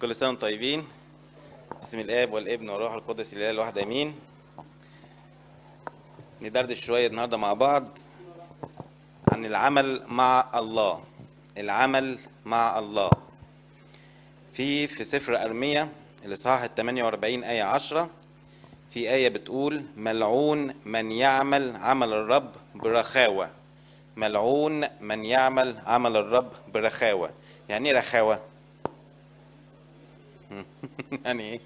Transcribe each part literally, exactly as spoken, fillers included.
كل سنة وانتم طيبين. بسم الآب والابن والروح القدس الإله الواحد آمين. ندردش شوية النهاردة مع بعض عن العمل مع الله. العمل مع الله في في سفر أرميا الإصحاح الثمانية وأربعين آية عشرة. في آية بتقول: ملعون من يعمل عمل الرب برخاوة. ملعون من يعمل عمل الرب برخاوة. يعني ايه رخاوة؟ يعني ايه؟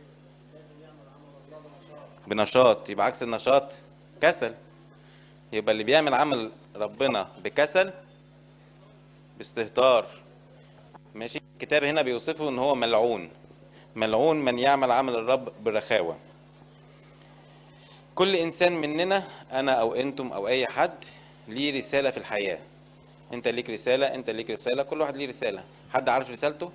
بنشاط. يبقى عكس النشاط كسل. يبقى اللي بيعمل عمل ربنا بكسل باستهتار. ماشي. الكتاب هنا بيوصفه ان هو ملعون. ملعون من يعمل عمل الرب برخاوة. كل انسان مننا، انا او انتم او اي حد، ليه رسالة في الحياة. انت ليك رسالة، انت ليك رسالة، كل واحد ليه رسالة. حد عارف رسالته؟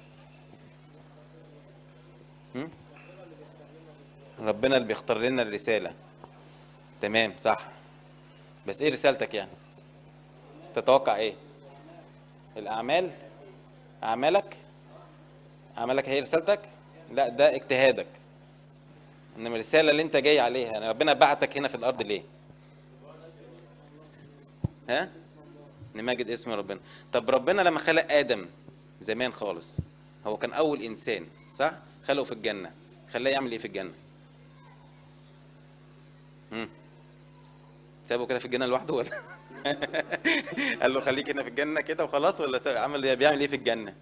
هم؟ ربنا اللي بيختار لنا الرسالة. تمام، صح. بس ايه رسالتك يعني؟ تتوقع ايه؟ الاعمال؟ اعمالك؟ اعمالك هي رسالتك؟ لا، ده اجتهادك. انما الرسالة اللي انت جاي عليها، يعني ربنا بعتك هنا في الارض ليه؟ ها؟ نماجد اسم ربنا. طب ربنا لما خلق ادم زمان خالص، هو كان اول انسان، صح؟ خلقه في الجنة. خلاه يعمل ايه في الجنة؟ هم؟ سابه كده في الجنة لوحده ولا؟ قال له خليك هنا في الجنة كده وخلاص، ولا سا- عمل بيعمل ايه في الجنة؟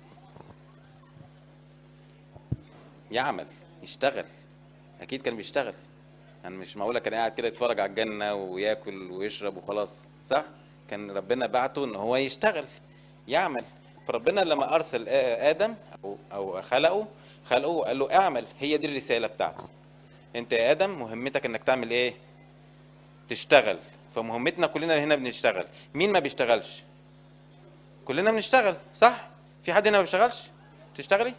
يعمل، يشتغل. اكيد كان بيشتغل. يعني مش معقولة كان قاعد كده يتفرج على الجنة وياكل ويشرب وخلاص، صح؟ كان ربنا بعته ان هو يشتغل، يعمل. فربنا لما ارسل ادم او او خلقه خلقه وقال له اعمل. هي دي الرسالة بتاعته. انت يا ادم مهمتك انك تعمل ايه؟ تشتغل. فمهمتنا كلنا هنا بنشتغل. مين ما بيشتغلش؟ كلنا بنشتغل، صح؟ في حد هنا ما بيشتغلش؟ تشتغلي؟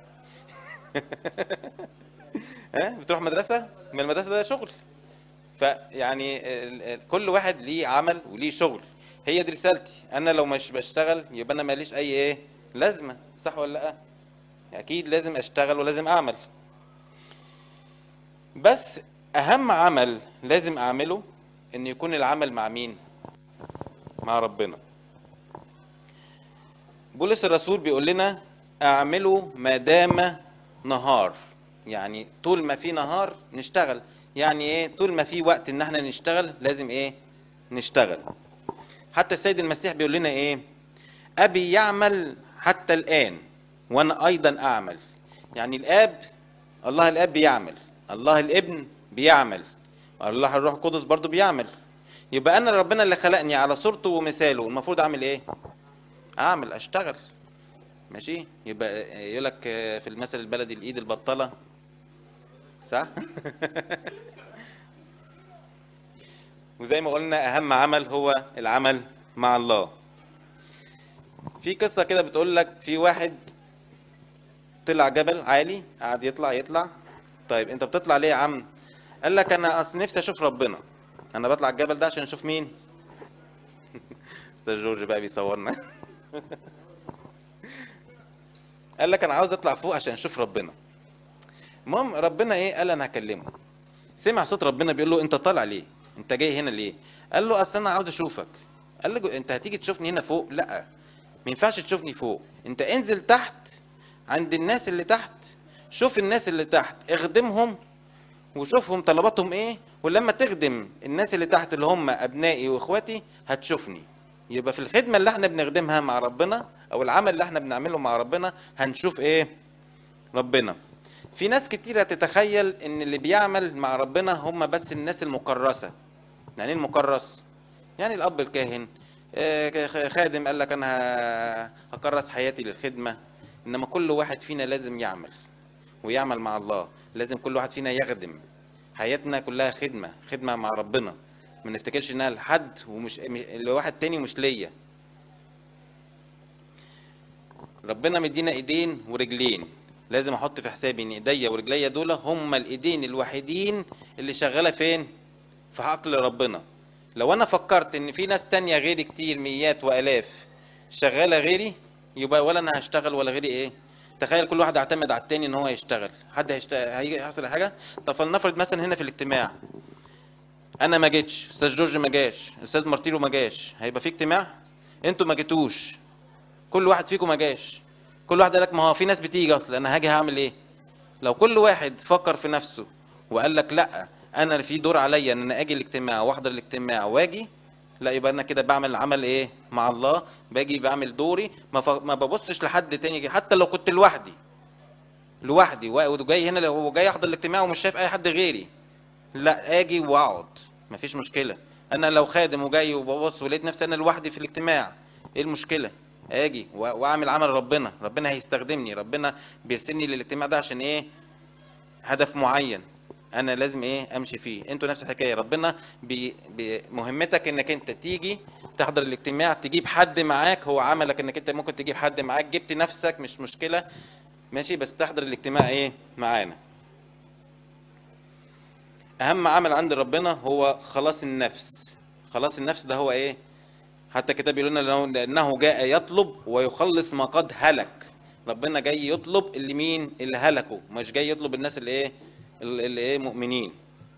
ها؟ بتروح مدرسة؟ من المدرسة ده شغل. فيعني ال- ال- كل واحد ليه عمل وليه شغل. هي دي رسالتي. انا لو مش بشتغل يبقى انا ماليش اي ايه لازمة، صح ولا لا؟ اكيد لازم اشتغل ولازم اعمل. بس اهم عمل لازم اعمله ان يكون العمل مع مين؟ مع ربنا. بولس الرسول بيقول لنا: اعملوا ما دام نهار. يعني طول ما في نهار نشتغل. يعني ايه؟ طول ما في وقت ان احنا نشتغل لازم ايه؟ نشتغل. حتى السيد المسيح بيقول لنا ايه؟ ابي يعمل حتى الان وانا ايضا اعمل. يعني الاب، الله الاب بيعمل، الله الابن بيعمل، الله الروح القدس برضو بيعمل. يبقى انا ربنا اللي خلقني على صورته ومثاله، المفروض اعمل ايه؟ اعمل، اشتغل. ماشي. يبقى يقول لك في المثل البلدي: الايد البطاله، صح؟ وزي ما قلنا اهم عمل هو العمل مع الله. في قصه كده بتقول لك: في واحد طلع جبل عالي، قعد يطلع يطلع. طيب انت بتطلع ليه يا عم؟ قال لك: انا اصل نفسي اشوف ربنا. انا بطلع الجبل ده عشان اشوف مين؟ استاذ جورج بقى بيصورنا. قال لك: انا عاوز اطلع فوق عشان اشوف ربنا. المهم ربنا ايه؟ قال: انا هكلمه. سمع صوت ربنا بيقول له: انت طالع ليه؟ انت جاي هنا ليه؟ قال له: اصل انا عاوز اشوفك. قال له: انت هتيجي تشوفني هنا فوق؟ لا، ما ينفعش تشوفني فوق. انت انزل تحت عند الناس اللي تحت. شوف الناس اللي تحت، اخدمهم وشوفهم طلباتهم ايه. ولما تخدم الناس اللي تحت اللي هم ابنائي واخواتي هتشوفني. يبقى في الخدمة اللي احنا بنخدمها مع ربنا او العمل اللي احنا بنعمله مع ربنا هنشوف ايه؟ ربنا. في ناس كتيرة تتخيل ان اللي بيعمل مع ربنا هم بس الناس المكرسة. يعني ايه المكرس؟ يعني الاب الكاهن، آه، خادم قال لك انا ه- هكرس حياتي للخدمة. انما كل واحد فينا لازم يعمل ويعمل مع الله. لازم كل واحد فينا يخدم. حياتنا كلها خدمة، خدمة مع ربنا. ما نفتكرش انها لحد ومش لواحد تاني ومش ليا. ربنا مدينا ايدين ورجلين. لازم احط في حسابي ان ايديا ورجليا دول هم الايدين الوحيدين اللي شغالة فين؟ في عقل ربنا. لو انا فكرت ان في ناس تانية غيري كتير، ميات والاف شغالة غيري، يبقى ولا انا هشتغل ولا غيري ايه؟ تخيل كل واحد اعتمد على التاني ان هو يشتغل، حد هيشتغل هيجي يحصل حاجه؟ طب فلنفرض مثلا هنا في الاجتماع انا ما جيتش، استاذ جورج ما جاش، استاذ مارتيرو ما جاش، هيبقى في اجتماع؟ انتوا ما جيتوش، كل واحد فيكم ما جاش، كل واحد قال لك ما هو في ناس بتيجي اصلا، انا هاجي هعمل ايه؟ لو كل واحد فكر في نفسه وقال لك لا انا في دور عليا ان انا اجي الاجتماع واحضر الاجتماع واجي، لا يبقى انا كده بعمل عمل ايه مع الله، باجي بعمل دوري، ما, ف... ما ببصش لحد تاني، حتى لو كنت لوحدي لوحدي وجاي هنا، لو جاي احضر الاجتماع ومش شايف اي حد غيري، لا اجي واقعد مفيش مشكله. انا لو خادم وجاي وببص ولقيت نفسي انا لوحدي في الاجتماع، ايه المشكله؟ اجي واعمل عمل ربنا، ربنا هيستخدمني، ربنا بيرسلني للاجتماع ده عشان ايه؟ هدف معين انا لازم ايه امشي فيه. انتوا نفس الحكايه، ربنا بي بي مهمتك انك انت تيجي تحضر الاجتماع، تجيب حد معاك، هو عملك انك انت ممكن تجيب حد معاك، جبت نفسك مش مشكله ماشي، بس تحضر الاجتماع ايه معانا. اهم عمل عند ربنا هو خلاص النفس. خلاص النفس ده هو ايه؟ حتى الكتاب بيقول لنا لانه جاء يطلب ويخلص ما قد هلك. ربنا جاي يطلب اللي مين؟ اللي هلكوا، مش جاي يطلب الناس اللي ايه؟ اللي ايه؟ مؤمنين.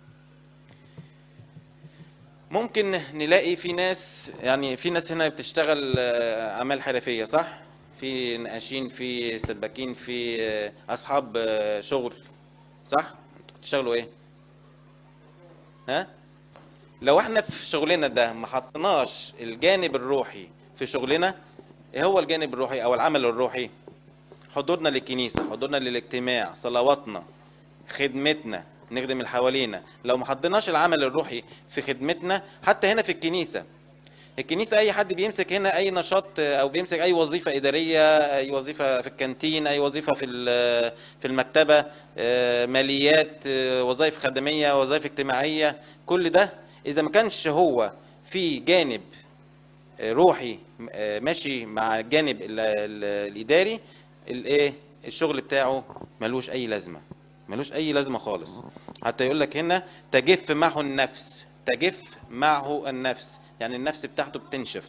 ممكن نلاقي في ناس، يعني في ناس هنا بتشتغل اعمال حرفيه صح؟ في نقاشين، في سباكين، في اصحاب شغل صح؟ انتوا بتشتغلوا ايه؟ ها؟ لو احنا في شغلنا ده ما حطيناش الجانب الروحي في شغلنا، ايه هو الجانب الروحي او العمل الروحي؟ حضورنا للكنيسه، حضورنا للاجتماع، صلواتنا، خدمتنا، نخدم اللي حوالينا. لو ما حطيناش العمل الروحي في خدمتنا، حتى هنا في الكنيسه، الكنيسه اي حد بيمسك هنا اي نشاط او بيمسك اي وظيفه اداريه، اي وظيفه في الكانتين، اي وظيفه في في المكتبه، ماليات، وظائف خدميه، وظائف اجتماعيه، كل ده اذا ما كانش هو في جانب روحي ماشي مع الجانب الاداري، الايه؟ الشغل بتاعه ملوش اي لازمه، ملوش اي لازمه خالص. حتى يقول لك هنا تجف معه النفس، تجف معه النفس، يعني النفس بتاعته بتنشف.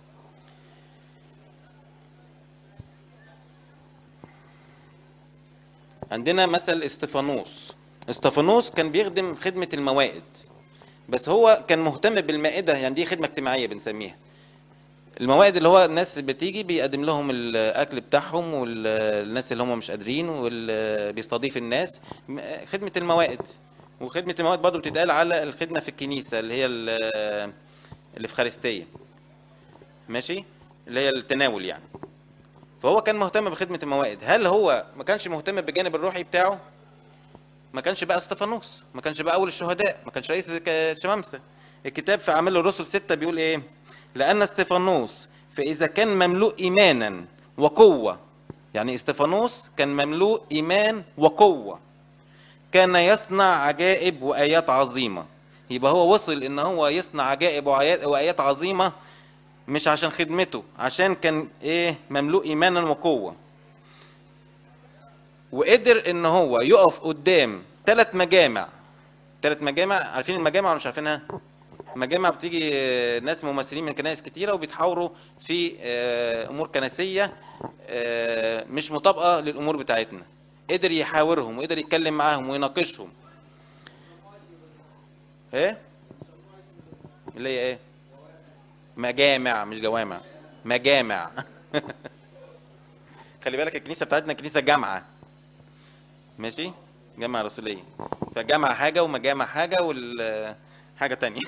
عندنا مثل استفانوس. استفانوس كان بيخدم خدمه الموائد، بس هو كان مهتم بالمائده، يعني دي خدمه اجتماعيه بنسميها. الموائد اللي هو الناس بتيجي بيقدم لهم الاكل بتاعهم، والناس اللي هم مش قادرين، وبيستضيف الناس، خدمه الموائد. وخدمه الموائد برضو بتتقال على الخدمه في الكنيسه اللي هي الافخارستيه ماشي، اللي هي التناول يعني. فهو كان مهتم بخدمه الموائد. هل هو ما كانش مهتم بالجانب الروحي بتاعه؟ ما كانش بقى استفانوس، ما كانش بقى اول الشهداء، ما كانش رئيس الشمامسه. الكتاب في اعمال الرسل ستة بيقول ايه؟ لان استفانوس فاذا كان مملوء ايمانا وقوه، يعني استفانوس كان مملوء ايمان وقوه، كان يصنع عجائب وايات عظيمه. يبقى هو وصل ان هو يصنع عجائب وايات وايات عظيمه مش عشان خدمته، عشان كان ايه؟ مملوء ايمانا وقوه. وقدر ان هو يقف قدام ثلاث مجامع. ثلاث مجامع، عارفين المجامع ولا مش عارفينها؟ مجامع بتيجي ناس ممثلين من كنائس كتيره وبيتحاوروا في امور كنسيه مش مطابقه للامور بتاعتنا. قدر يحاورهم وقدر يتكلم معاهم ويناقشهم. ايه اللي هي ايه؟ مجامع مش جوامع، مجامع. خلي بالك الكنيسه بتاعتنا كنيسه جامعه ماشي، جامعه رسوليه، فجامعه حاجه ومجامع حاجه وال حاجه تانية.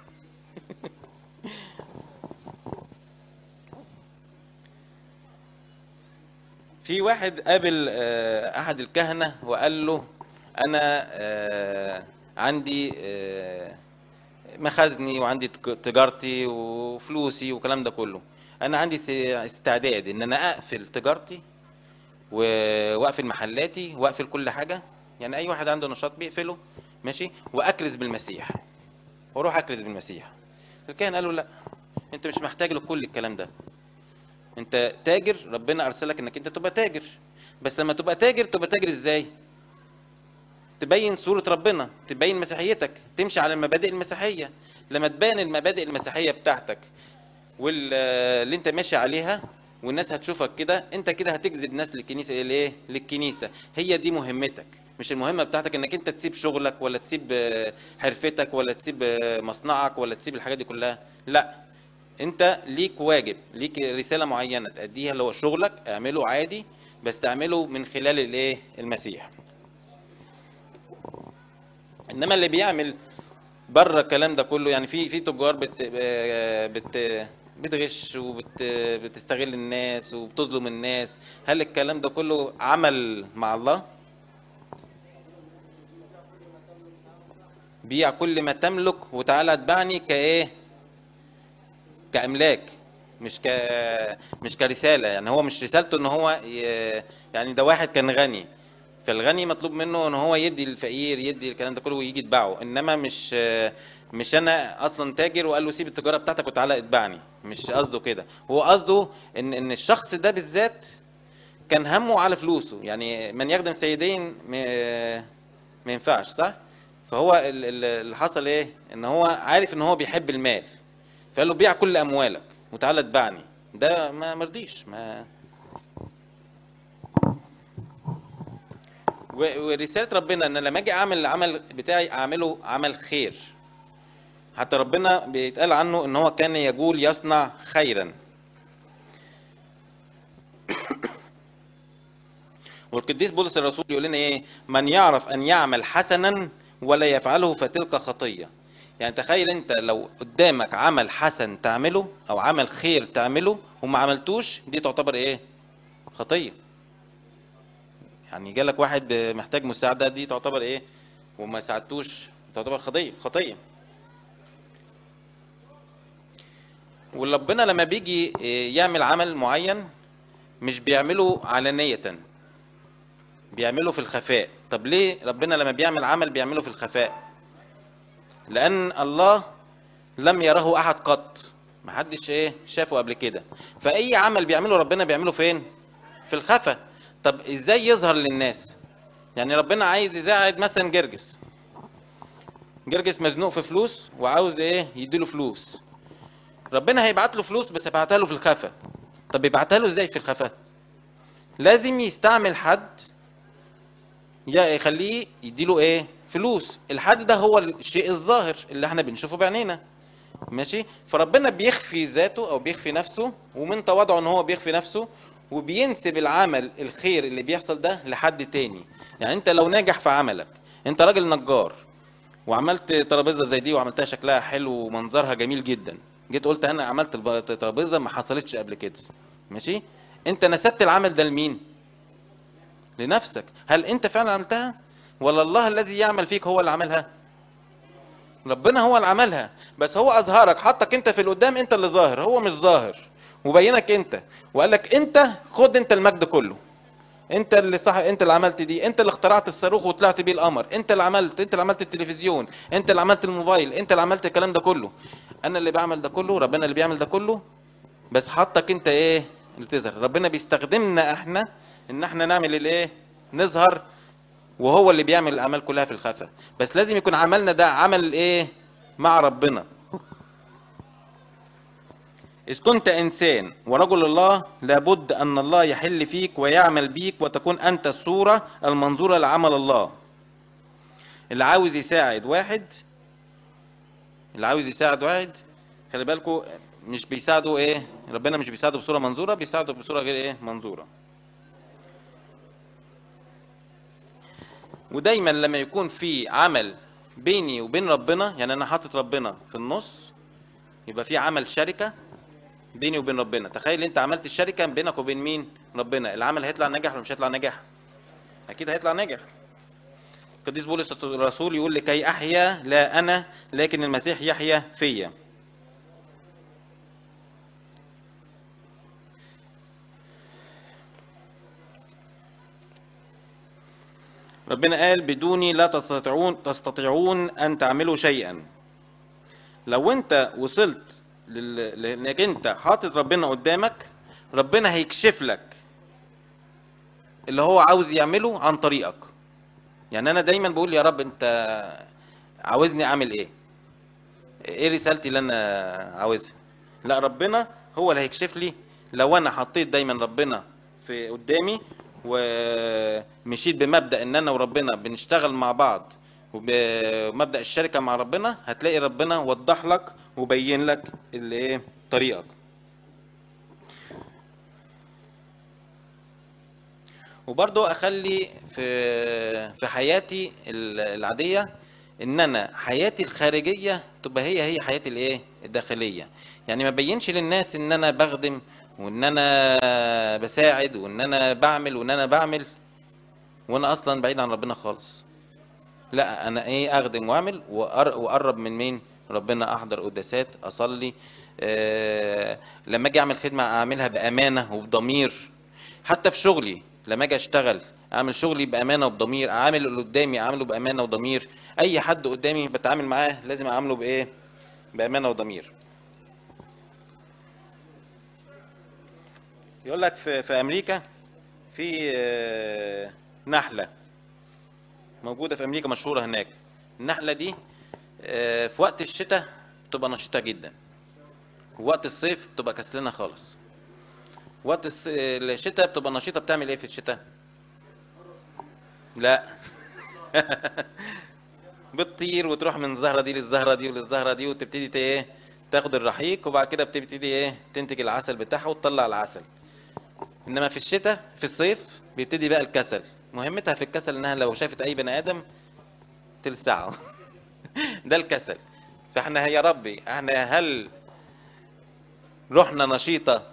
في واحد قابل احد الكهنه وقال له انا عندي مخازني وعندي تجارتي وفلوسي والكلام ده كله، انا عندي استعداد ان انا اقفل تجارتي واقفل محلاتي واقفل كل حاجه، يعني اي واحد عنده نشاط بيقفله ماشي، واكرز بالمسيح، واروح اكرز بالمسيح. الكاهن قال له لا، انت مش محتاج لكل الكلام ده، انت تاجر، ربنا ارسلك انك انت تبقى تاجر، بس لما تبقى تاجر تبقى تاجر ازاي؟ تبين صورة ربنا، تبين مسيحيتك، تمشي على المبادئ المسيحية. لما تبين المبادئ المسيحية بتاعتك واللي انت ماشي عليها والناس هتشوفك كده، انت كده هتجذب ناس للكنيسه. ايه للكنيسه، هي دي مهمتك. مش المهمه بتاعتك انك انت تسيب شغلك، ولا تسيب آه، حرفتك، ولا تسيب آه، مصنعك، ولا تسيب الحاجات دي كلها. لا، انت ليك واجب، ليك رساله معينه تأديها، اللي هو شغلك اعمله عادي، بس تعمله من خلال الايه المسيح. انما اللي بيعمل بره الكلام ده كله، يعني في في تجار بت بت بتغش وبتستغل الناس وبتظلم الناس. هل الكلام ده كله عمل مع الله؟ بيع كل ما تملك وتعالى اتبعني كايه، كاملاك، مش ك مش كرساله. يعني هو مش رسالته ان هو ي... يعني ده واحد كان غني، فالغني مطلوب منه ان هو يدي الفقير، يدي الكلام ده كله ويجي يتبعه. انما مش مش انا اصلا تاجر وقال له سيب التجاره بتاعتك وتعالى اتبعني. مش قصده كده، هو قصده ان ان الشخص ده بالذات كان همه على فلوسه. يعني من يخدم سيدين م- ما ينفعش، صح؟ فهو ال- ال- اللي حصل ايه، ان هو عارف ان هو بيحب المال، فقال له بيع كل اموالك وتعالى اتبعني. ده ما مرضيش. ما و- ورسالة ربنا ان لما اجي اعمل العمل بتاعي اعمله عمل خير. حتى ربنا بيتقال عنه ان هو كان يقول يصنع خيرا. والقديس بولس الرسول يقول لنا ايه، من يعرف ان يعمل حسنا ولا يفعله فتلك خطية. يعني تخيل انت لو قدامك عمل حسن تعمله او عمل خير تعمله وما عملتوش، دي تعتبر ايه؟ خطية. يعني جالك واحد محتاج مساعدة، دي تعتبر ايه؟ وما ساعدتوش تعتبر خطية خطية. وربنا لما بيجي يعمل عمل معين مش بيعمله علانية، بيعمله في الخفاء. طب ليه ربنا لما بيعمل عمل بيعمله في الخفاء؟ لأن الله لم يره أحد قط، محدش ايه شافه قبل كده. فأي عمل بيعمله ربنا بيعمله فين؟ في الخفاء. طب ازاي يظهر للناس؟ يعني ربنا عايز يساعد مثلا جرجس، جرجس مزنوق في فلوس وعاوز ايه يديله فلوس. ربنا هيبعت له فلوس بس يبعتها له في الخفاء. طب يبعتها له ازاي في الخفاء؟ لازم يستعمل حد يا يخليه يديله ايه فلوس. الحد ده هو الشيء الظاهر اللي احنا بنشوفه بعينينا، ماشي؟ فربنا بيخفي ذاته او بيخفي نفسه، ومن تواضعه ان هو بيخفي نفسه وبينسب العمل الخير اللي بيحصل ده لحد تاني. يعني انت لو ناجح في عملك، انت راجل نجار وعملت ترابيزه زي دي وعملتها شكلها حلو ومنظرها جميل جدا، جيت قلت انا عملت الب- ترابيزه ما حصلتش قبل كده، ماشي؟ انت نسبت العمل ده لمين؟ لنفسك. هل انت فعلا عملتها ولا الله الذي يعمل فيك هو اللي عملها؟ ربنا هو اللي عملها، بس هو اظهرك، حطك انت في القدام، انت اللي ظاهر، هو مش ظاهر، وبينك انت وقال لك انت خد انت المجد كله. انت اللي صح، انت اللي عملت دي، انت اللي اخترعت الصاروخ وطلعت بيه القمر، انت اللي عملت، انت اللي عملت التلفزيون، انت اللي عملت الموبايل، انت اللي عملت الكلام ده كله. انا اللي بعمل ده كله، ربنا اللي بيعمل ده كله، بس حطك انت ايه اللي تظهر. ربنا بيستخدمنا احنا ان احنا نعمل الايه، نظهر، وهو اللي بيعمل الاعمال كلها في الخفاء. بس لازم يكون عملنا ده عمل ايه مع ربنا. إذ كنت إنسان ورجل الله لابد أن الله يحل فيك ويعمل بيك وتكون أنت الصورة المنظورة لعمل الله. اللي عاوز يساعد واحد، اللي عاوز يساعد واحد، خلي بالكوا، مش بيساعده ايه، ربنا مش بيساعده بصورة منظورة، بيساعده بصورة غير ايه منظورة. ودايما لما يكون في عمل بيني وبين ربنا، يعني انا حاطط ربنا في النص، يبقى في عمل شركة بيني وبين ربنا. تخيل انت عملت الشركة بينك وبين مين؟ ربنا. العمل هيطلع ناجح ولا مش هيطلع ناجح؟ اكيد هيطلع ناجح. القديس بولس الرسول يقول لكي احيا لا انا لكن المسيح يحيا فيا. ربنا قال بدوني لا تستطيعون تستطيعون ان تعملوا شيئا. لو انت وصلت لل- لانك انت حاطط ربنا قدامك، ربنا هيكشف لك اللي هو عاوز يعمله عن طريقك. يعني انا دايما بقول يا رب انت عاوزني اعمل ايه، ايه رسالتي اللي انا عاوزها؟ لا، ربنا هو اللي هيكشف لي لو انا حطيت دايما ربنا في قدامي ومشيت بمبدأ ان انا وربنا بنشتغل مع بعض ومبدأ الشركة مع ربنا، هتلاقي ربنا وضح لك وبين لك اللي ايه طريقك. وبرضو اخلي في في حياتي العادية ان انا حياتي الخارجية تبقى هي هي حياتي الايه الداخلية. يعني ما بينش للناس ان انا بخدم وان انا بساعد وان انا بعمل وان انا بعمل وانا اصلا بعيد عن ربنا خالص. لا، انا ايه اخدم واعمل واقرب من مين؟ ربنا. احضر قداسات، اصلي، أه لما اجي اعمل خدمة اعملها بامانة وبضمير. حتى في شغلي لما اجي اشتغل اعمل شغلي بامانه وبضمير، اعامل اللي قدامي اعامله بامانه وضمير. اي حد قدامي بتعامل معاه لازم اعامله بايه؟ بامانه وضمير. يقول لك في في امريكا في نحله موجوده في امريكا مشهوره هناك. النحله دي في وقت الشتاء بتبقى نشيطه جدا، ووقت الصيف بتبقى كسلانه خالص. وقت الشتاء بتبقى نشيطه. بتعمل ايه في الشتاء؟ لا بتطير وتروح من الزهرة دي للزهرة دي وللزهرة دي، وتبتدي ايه تاخد الرحيق، وبعد كده بتبتدي ايه تنتج العسل بتاعها وتطلع العسل. انما في الشتاء في الصيف بيبتدي بقى الكسل. مهمتها في الكسل انها لو شافت اي بني ادم تلسعه ده الكسل. فاحنا يا ربي احنا هل روحنا نشيطة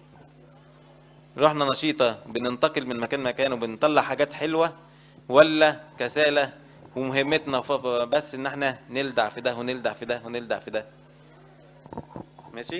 روحنا نشيطة بننتقل من مكان مكان وبنطلع حاجات حلوة، ولا كسالة ومهمتنا بس ان احنا نلدع في ده ونلدع في ده ونلدع في ده؟ ماشي.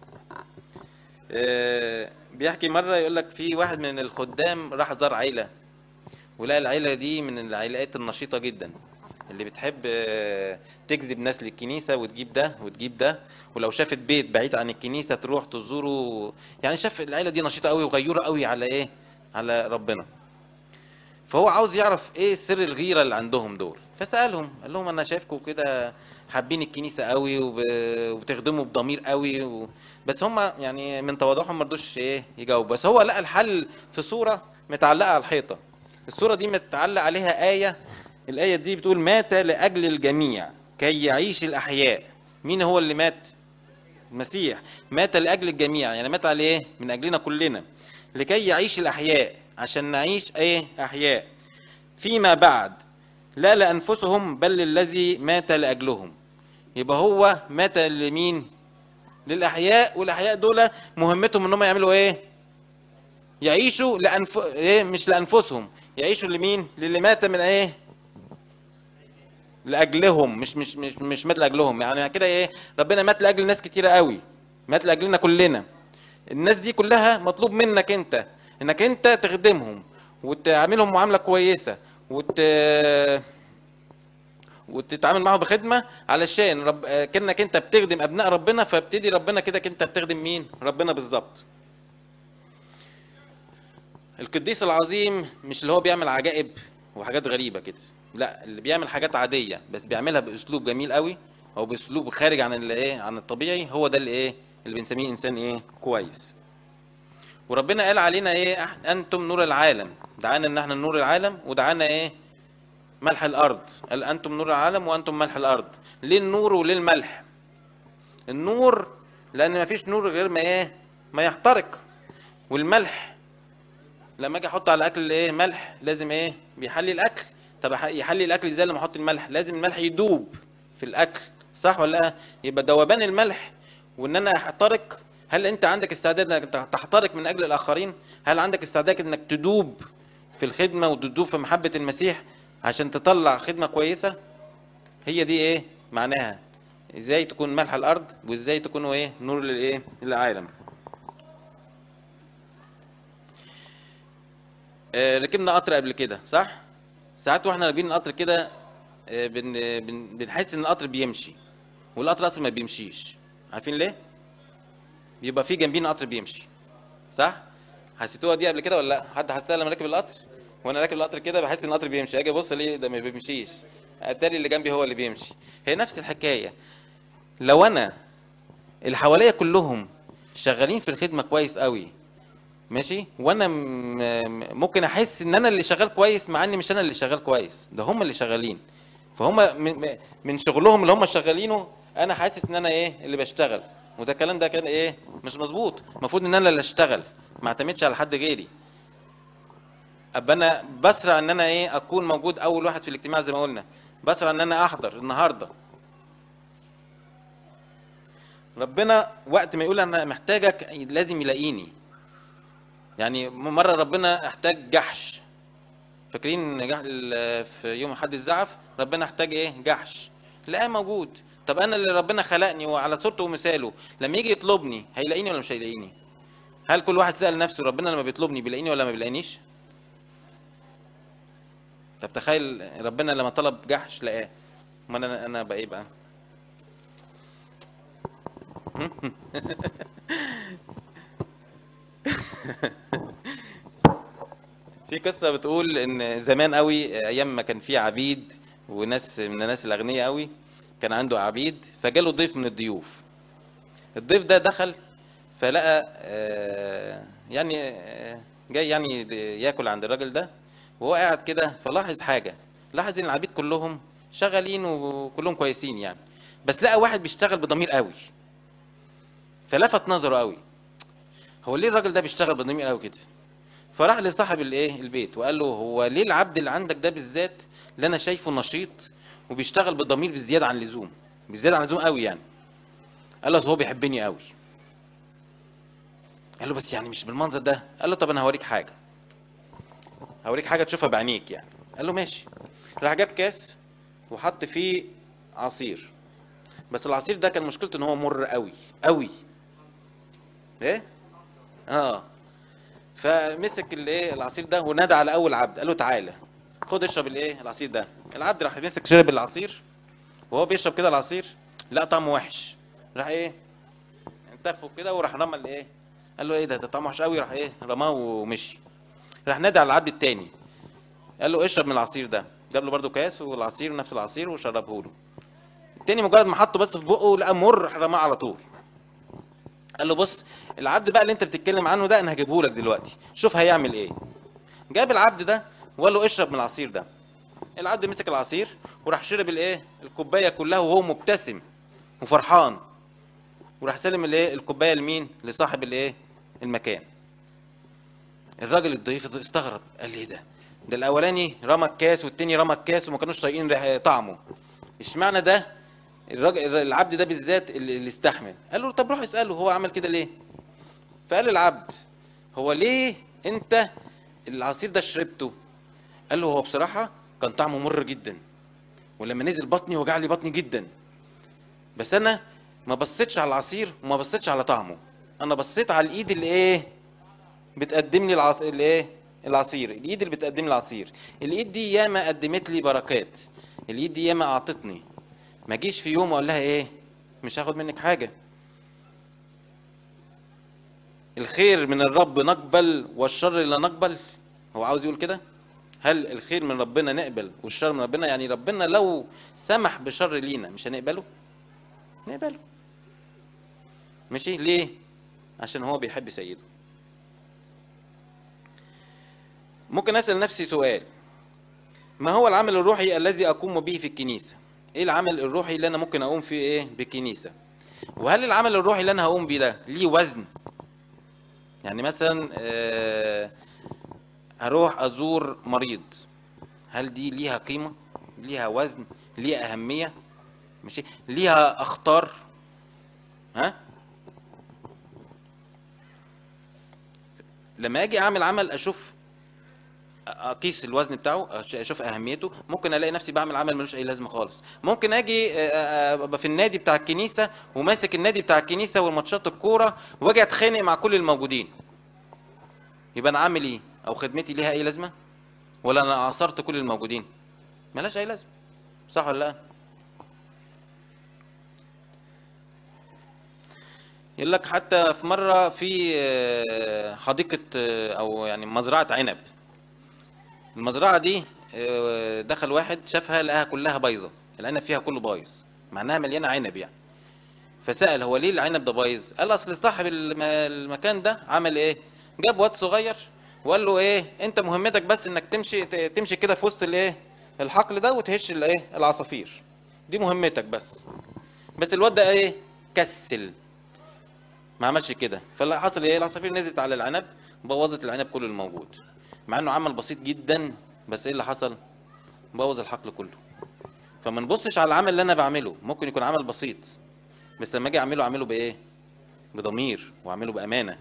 اه بيحكي مرة يقول لك في واحد من الخدام راح زار عيلة، ولقى العيلة دي من العائلات النشيطة جدا اللي بتحب اه تجذب ناس للكنيسة وتجيب ده وتجيب ده، ولو شافت بيت بعيد عن الكنيسة تروح تزوره. يعني شاف العيلة دي نشيطة قوي وغيورة قوي على ايه؟ على ربنا. فهو عاوز يعرف ايه سر الغيرة اللي عندهم دول، فسألهم قال لهم انا شايفكم كده حابين الكنيسة قوي وبتخدموا بضمير قوي و... بس هم يعني من تواضعهم ما رضوش ايه يجاوبوا. بس هو لقى الحل في صورة متعلقة على الحيطة. الصورة دي متعلق عليها آية. الآية دي بتقول مات لأجل الجميع كي يعيش الأحياء. مين هو اللي مات؟ المسيح. مات لأجل الجميع يعني مات على ايه؟ من أجلنا كلنا. لكي يعيش الأحياء عشان نعيش ايه أحياء فيما بعد، لا لأنفسهم بل للذي مات لأجلهم. يبقى هو مات لمين؟ للأحياء. والأحياء دول مهمتهم انهم يعملوا ايه؟ يعيشوا لأنف... ايه مش لأنفسهم، يعيشوا لمين؟ للي مات من ايه؟ لأجلهم. مش مش مش مش مات لأجلهم. يعني كده ايه؟ ربنا مات لأجل ناس كتيرة قوي، مات لأجلنا كلنا. الناس دي كلها مطلوب منك انت انك انت تخدمهم وتعاملهم معاملة كويسة وت... وتتعامل معه بخدمة، علشان رب... كأنك انت بتخدم ابناء ربنا. فابتدي ربنا كده انت بتخدم مين؟ ربنا بالظبط. القديس العظيم مش اللي هو بيعمل عجائب وحاجات غريبة كده، لا، اللي بيعمل حاجات عادية بس بيعملها باسلوب جميل قوي او باسلوب خارج عن الايه عن الطبيعي. هو ده اللي ايه اللي بنسميه انسان ايه كويس. وربنا قال علينا ايه؟ انتم نور العالم. دعانا ان احنا نور العالم، ودعانا ايه؟ ملح الارض. قال انتم نور العالم وانتم ملح الارض. ليه النور وليه الملح؟ النور لان ما فيش نور غير ما ايه ما يحترق. والملح لما اجي احط على الاكل ايه ملح لازم ايه بيحلي الاكل. طب يحلي الاكل ازاي؟ لما احط الملح لازم الملح يدوب في الاكل، صح ولا لا؟ يبقى ذوبان الملح وان انا احترق. هل انت عندك استعداد انك تحترق من اجل الاخرين؟ هل عندك استعداد انك تدوب في الخدمة وتدوب في محبة المسيح عشان تطلع خدمة كويسة؟ هي دي ايه معناها؟ ازاي تكون ملح الارض وازاي تكونوا ايه نور للايه للعالم. آه ركبنا قطر قبل كده، صح؟ ساعات واحنا راكبين القطر كده آه بن بن بنحس ان القطر بيمشي والقطر اصلا ما بيمشيش. عارفين ليه؟ بيبقى في جنبينا قطر بيمشي، صح؟ حسيتوها دي قبل كده ولا لا؟ حد حسها لما راكب القطر؟ وانا راكب القطر كده بحس ان القطر بيمشي، اجي ابص ليه ده ما بيمشيش، اتاري اللي جنبي هو اللي بيمشي. هي نفس الحكايه. لو انا اللي حواليا كلهم شغالين في الخدمه كويس قوي، ماشي، وانا م- م- ممكن احس ان انا اللي شغال كويس مع اني مش انا اللي شغال كويس، ده هم اللي شغالين. فهم من م- من شغلهم اللي هم شغالينه انا حاسس ان انا ايه اللي بشتغل. وده الكلام ده كان ايه مش مظبوط. المفروض ان انا اللي اشتغل، ما اعتمدش على حد غيري. ابقى انا بسرع ان انا ايه اكون موجود اول واحد في الاجتماع زي ما قلنا، بسرع ان انا احضر النهارده. ربنا وقت ما يقول انا محتاجك لازم يلاقيني. يعني مره ربنا احتاج جحش، فاكرين جح... ال- في يوم حد الزعف ربنا احتاج ايه جحش، لقاه موجود. طب انا اللي ربنا خلقني وعلى صورته ومثاله، لما يجي يطلبني هيلاقيني ولا مش هيلاقيني؟ هل كل واحد سأل نفسه ربنا لما بيطلبني بيلاقيني ولا ما بيلاقينيش؟ طب تخيل ربنا لما طلب جحش لقاه، ما انا انا بقى ايه بقى؟ في قصة بتقول ان زمان قوي ايام ما كان في عبيد وناس من الناس الاغنياء قوي، كان عنده عبيد، فجاله ضيف من الضيوف. الضيف ده دخل فلقى آه، يعني آه، جاي يعني ياكل عند الراجل ده، وهو قاعد كده فلاحظ حاجة. لاحظ ان العبيد كلهم شغالين وكلهم كويسين يعني، بس لقى واحد بيشتغل بضمير قوي، فلفت نظره قوي. هو ليه الراجل ده بيشتغل بضمير قوي كده؟ فراح لصاحب الايه البيت وقال له هو ليه العبد اللي عندك ده بالذات اللي انا شايفه نشيط وبيشتغل بالضمير بزياده عن اللزوم، بزياده عن اللزوم قوي يعني؟ قال له أصل هو بيحبني قوي. قال له بس يعني مش بالمنظر ده. قال له طب انا هوريك حاجه، هوريك حاجه تشوفها بعينيك يعني. قال له ماشي. راح جاب كاس وحط فيه عصير، بس العصير ده كان مشكلته ان هو مر قوي قوي. ايه؟ اه. فمسك الايه العصير ده ونادى على اول عبد، قال له تعالى خد اشرب الايه العصير ده. العبد راح مسك شرب العصير، وهو بيشرب كده العصير لا طعمه وحش. راح ايه انتفه كده وراح رمى الايه. قال له ايه ده ده طعمه وحش قوي. راح ايه رماه ومشي. راح نادى على العبد التاني، قال له اشرب من العصير ده. جاب له برده كاس والعصير نفس العصير وشربه له. التاني مجرد ما حطه بس في بقه لقى مر، راح رماه على طول. قال له بص العبد بقى اللي انت بتتكلم عنه ده انا هجيبه لك دلوقتي، شوف هيعمل ايه. جاب العبد ده وقال له اشرب من العصير ده. العبد مسك العصير وراح شرب الايه الكوبايه كلها وهو مبتسم وفرحان، وراح سلم الايه الكوبايه لمين؟ لصاحب الايه المكان. الراجل الضيف استغرب، قال لي ايه ده ده الاولاني رمى الكاس والتاني رمى الكاس وما كانوش طايقين ريح- طعمه، اشمعنى ده الراجل العبد ده بالذات اللي اللي استحمل؟ قال له طب روح اساله هو عمل كده ليه. فقال العبد هو ليه انت العصير ده شربته؟ قال له هو بصراحه كان طعمه مر جدا، ولما نزل بطني وجع لي بطني جدا، بس انا ما بصيتش على العصير وما بصيتش على طعمه، انا بصيت على الايد اللي ايه بتقدم لي العص... الايه العصير. الايد اللي بتقدم لي العصير، الايد دي ياما قدمت لي بركات، الايد دي ياما اعطتني، ما جيش في يوم اقول لها ايه مش هاخد منك حاجه. الخير من الرب نقبل والشر لا نقبل. هو عاوز يقول كده؟ هل الخير من ربنا نقبل والشر من ربنا؟ يعني ربنا لو سمح بشر لينا مش هنقبله؟ نقبله. ماشي ليه؟ عشان هو بيحب سيده. ممكن اسال نفسي سؤال، ما هو العمل الروحي الذي اقوم به في الكنيسه؟ ايه العمل الروحي اللي انا ممكن اقوم فيه ايه بالكنيسه؟ وهل العمل الروحي اللي انا هقوم بيه ده ليه وزن؟ يعني مثلا آه، هروح ازور مريض، هل دي ليها قيمه، ليها وزن، ليها اهميه؟ ماشي ليها اخطار؟ ها؟ لما اجي اعمل عمل اشوف اقيس الوزن بتاعه، أش- اشوف اهميته. ممكن الاقي نفسي بعمل عمل ملوش اي لازمه خالص. ممكن اجي آه، آه، ابقى في النادي بتاع الكنيسه وماسك النادي بتاع الكنيسه والماتشات الكوره واجي اتخانق مع كل الموجودين، يبقى انا عامل ايه او خدمتي ليها اي لازمه؟ ولا انا عصرت كل الموجودين؟ ملهاش اي لازمه. صح ولا لا؟ يقول لك حتى في مره في آه، حديقه آه، او يعني مزرعه عنب. المزرعه دي آه، دخل واحد شافها لقاها كلها بايظه، العنب فيها كله بايظ مع انها مليانه عنب يعني. فسأل هو ليه العنب ده بايظ؟ قال اصل صاحب الم- المكان ده عمل ايه؟ جاب واد صغير وقال له ايه انت مهمتك بس انك تمشي ت- تمشي كده في وسط الايه الحقل ده وتهش الايه العصافير، دي مهمتك بس. بس الواد ده ايه كسل، ما عملش كده، فاللي حصل ايه العصافير نزلت على العنب بوظت العنب كله الموجود، مع انه عمل بسيط جدا، بس ايه اللي حصل؟ بوظ الحقل كله. فما نبصش على العمل اللي انا بعمله، ممكن يكون عمل بسيط، بس لما اجي اعمله اعمله بايه؟ بضمير، واعمله بامانه.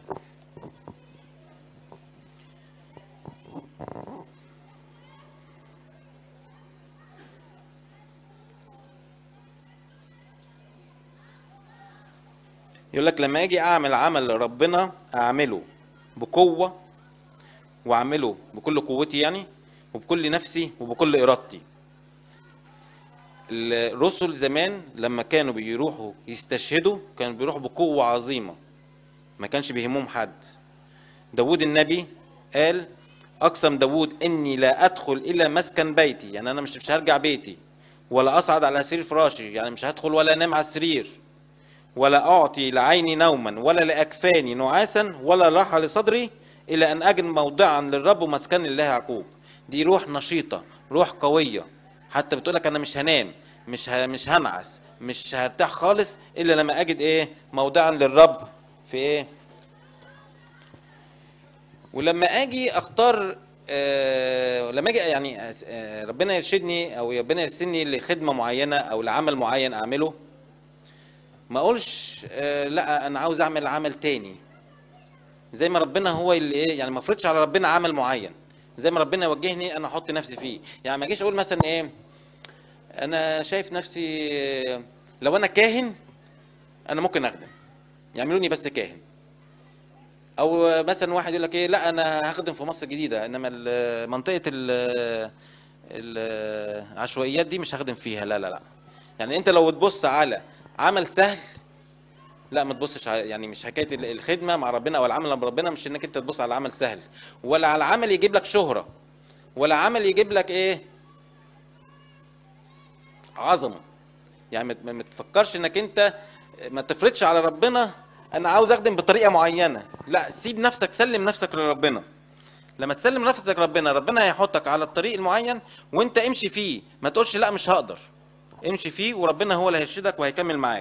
يقول لك لما اجي اعمل عمل ربنا اعمله بقوه، واعمله بكل قوتي يعني، وبكل نفسي وبكل ارادتي. الرسل زمان لما كانوا بيروحوا يستشهدوا كانوا بيروحوا بقوه عظيمه، ما كانش بيهمهم حد. داود النبي قال اقسم داود اني لا ادخل الى مسكن بيتي، يعني انا مش مش هرجع بيتي، ولا اصعد على سرير فراشي، يعني مش هدخل ولا انام على السرير، ولا اعطي لعيني نوما ولا لاكفاني نعاسا ولا راحه لصدري الى ان اجد موضعا للرب ومسكن لله يعقوب. دي روح نشيطه، روح قويه، حتى بتقولك انا مش هنام، مش ه... مش هنعس، مش هرتاح خالص الا لما اجد ايه موضعا للرب في ايه. ولما اجي اختار آه لما اجي يعني آه ربنا يرشدني او ربنا يرسلني لخدمه معينه او لعمل معين اعمله، ما اقولش آه لا انا عاوز اعمل عمل تاني، زي ما ربنا هو اللي ايه، يعني ما افرضش على ربنا عمل معين، زي ما ربنا يوجهني انا احط نفسي فيه. يعني ما اجيش اقول مثلا ايه انا شايف نفسي آه، لو انا كاهن انا ممكن اخدم، يعملوني بس كاهن. او مثلا واحد يقول لك ايه لا انا هخدم في مصر الجديده، انما ال- منطقه ال- العشوائيات دي مش هخدم فيها، لا لا لا. يعني انت لو تبص على عمل سهل، لا ما تبصش على، يعني مش حكايه ال- الخدمه مع ربنا او العمل مع ربنا مش انك انت تبص على عمل سهل، ولا على عمل يجيب لك شهره، ولا عمل يجيب لك ايه عظمه. يعني ما ما تفكرش انك انت ما تفرضش على ربنا انا عاوز اخدم بطريقه معينه، لا سيب نفسك، سلم نفسك لربنا. لما تسلم نفسك ربنا، ربنا هيحطك على الطريق المعين وانت امشي فيه، ما تقولش لا مش هقدر، امشي فيه وربنا هو اللي هيرشدك وهيكمل معاك.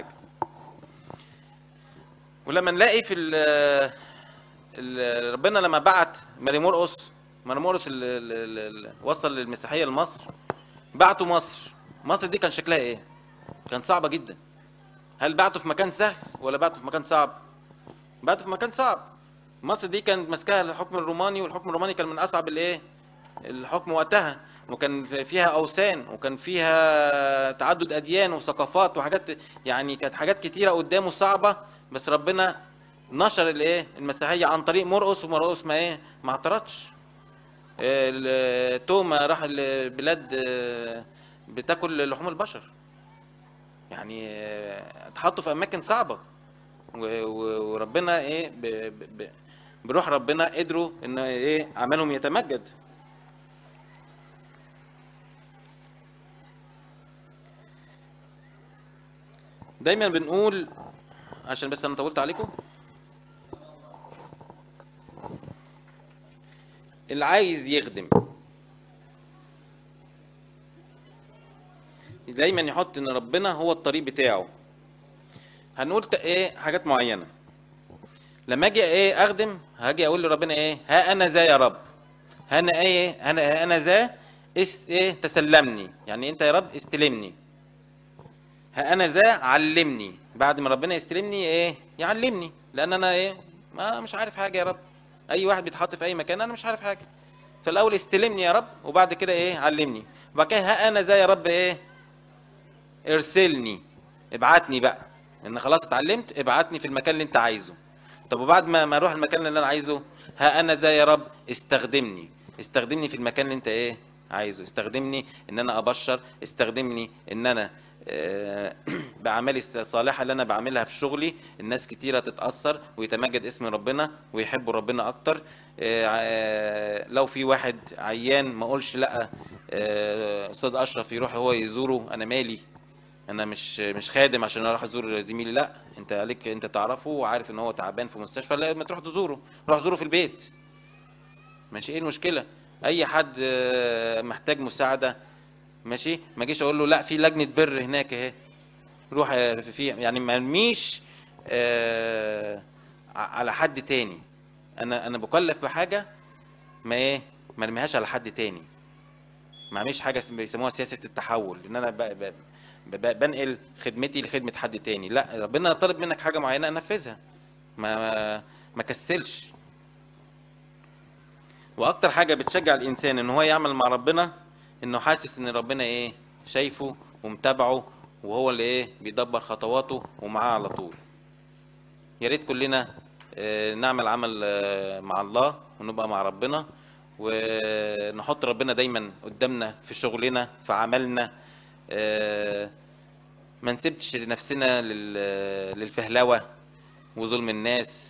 ولما نلاقي في ال ال- ربنا لما بعت ماري مرقس، ماري مرقس ال- ال- ال- ال- وصل للمسيحيه لمصر، بعته مصر. مصر دي كان شكلها ايه؟ كان صعبه جدا. هل بعته في مكان سهل ولا بعته في مكان صعب؟ بعته في مكان صعب. مصر دي كانت ماسكاها الحكم الروماني، والحكم الروماني كان من اصعب الايه الحكم وقتها، وكان فيها اوثان، وكان فيها تعدد اديان وثقافات وحاجات، يعني كانت حاجات كتيره قدامه صعبه. بس ربنا نشر الايه المسيحيه عن طريق مرقس، ومرقس ما ايه ما اعترضش. ال- توما راح البلاد آه، بتاكل لحوم البشر، يعني آه، اتحطوا في اماكن صعبه، و- و- وربنا ايه ب- ب- ب- بروح ربنا قدروا ان ايه عملهم يتمجد. دايما بنقول، عشان بس انا طولت عليكم، اللي عايز يخدم دايما يحط ان ربنا هو الطريق بتاعه. هنقول ت- ايه حاجات معينه. لما اجي ايه اخدم هاجي اقول لربنا ايه ها انا ذا يا رب، ها انا ايه انا ها انا ذا اس ايه تسلمني، يعني انت يا رب استلمني. ها انا ذا علمني، بعد ما ربنا يستلمني ايه يعلمني، لان انا ايه ما مش عارف حاجه يا رب. اي واحد بيتحط في اي مكان انا مش عارف حاجه، فالاول استلمني يا رب وبعد كده ايه علمني، وبعد كده ها انا ذا يا رب ايه ارسلني، ابعتني بقى، ان خلاص اتعلمت ابعتني في المكان اللي انت عايزه. طب وبعد ما ما اروح المكان اللي انا عايزه، ها انا ذا يا رب استخدمني، استخدمني في المكان اللي انت ايه عايزه، استخدمني ان انا ابشر، استخدمني ان انا آه، باعمالي الصالحه اللي انا بعملها في شغلي الناس كتيره تتاثر ويتمجد اسم ربنا ويحبوا ربنا اكتر. آه، آه، لو في واحد عيان ما اقولش لا آه، استاذ اشرف يروح هو يزوره، انا مالي، انا مش مش خادم عشان اروح ازور زميلي، لا، انت عليك انت تعرفه وعارف ان هو تعبان في مستشفى، لا ما تروح تزوره، روح زوره في البيت. ماشي، ايه المشكله؟ اي حد آه، محتاج مساعده، ماشي، ما اجيش اقول له لا في لجنه بر هناك اهي، روح آه، في في- يعني ما ارميش آه، ع- على حد تاني. انا انا بكلف بحاجه، ما ايه، ما ارميهاش على حد تاني. ما اعملش حاجه اسم- بيسموها سياسه التحول، ان انا ب... ب... ب... بنقل خدمتي لخدمه حد تاني. لا، ربنا طالب منك حاجه معينه انفذها، ما ما كسلش. واكتر حاجه بتشجع الانسان ان هو يعمل مع ربنا، انه حاسس ان ربنا ايه، شايفه ومتابعه، وهو اللي ايه بيدبر خطواته ومعاه على طول. يا ريت كلنا آه، نعمل عمل آه، مع الله ونبقى مع ربنا، ونحط ربنا دايما قدامنا في شغلنا في عملنا. آه، ما نسيبش نفسنا لل- للفهلوة وظلم الناس.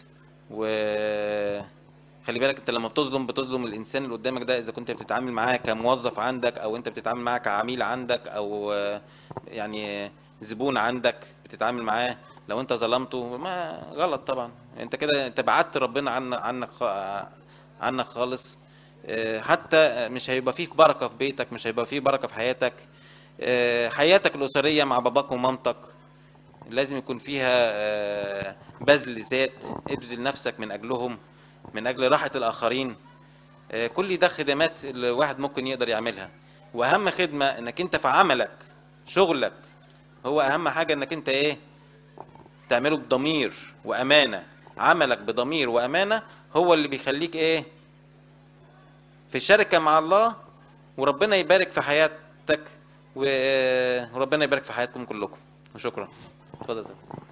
وخلي بالك انت لما بتظلم بتظلم الانسان اللي قدامك ده، اذا كنت بتتعامل معاه كموظف عندك، او انت بتتعامل معاه كعميل عندك، او آه، يعني زبون عندك بتتعامل معاه. لو انت ظلمته ما غلط طبعا، انت كده انت بعدت ربنا عن عنك خ- عنك خالص. آه، حتى مش هيبقى فيه بركة في بيتك، مش هيبقى فيه بركة في حياتك. آه، حياتك الأسرية مع باباك ومامتك لازم يكون فيها آه، بذل ذات، ابذل نفسك من أجلهم، من أجل راحة الآخرين. آه، كل ده خدمات الواحد ممكن يقدر يعملها. وأهم خدمة إنك أنت في عملك، شغلك، هو أهم حاجة إنك أنت إيه، تعمله بضمير وأمانة. عملك بضمير وأمانة هو اللي بيخليك إيه، في شركة مع الله، وربنا يبارك في حياتك، و- وربنا يبارك في حياتكم كلكم. وشكرا. اتفضل يا سيدي.